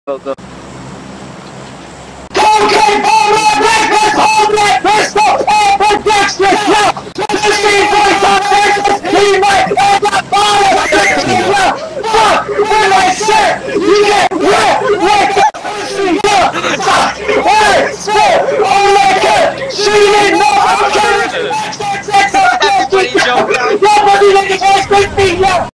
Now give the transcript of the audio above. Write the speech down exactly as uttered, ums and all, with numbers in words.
Go, go. Okay, alright, breakfast, alright, pistol, and Dexter, no! fifteen forty-five seconds, he might hold the bottom, fifteen, no! Fuck, where's my shirt? You get